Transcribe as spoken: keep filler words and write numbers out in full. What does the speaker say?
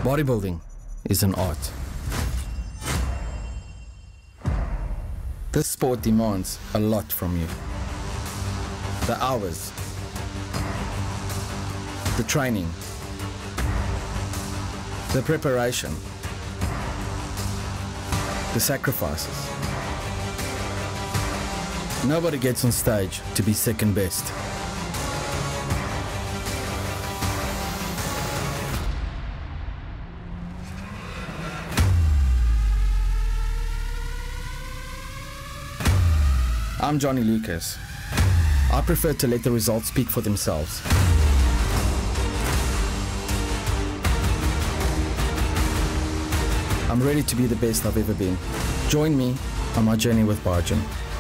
Bodybuilding is an art. This sport demands a lot from you. The hours, the training, the preparation, the sacrifices. Nobody gets on stage to be second best. I'm Johnny Lucas. I prefer to let the results speak for themselves. I'm ready to be the best I've ever been. Join me on my journey with Biogen.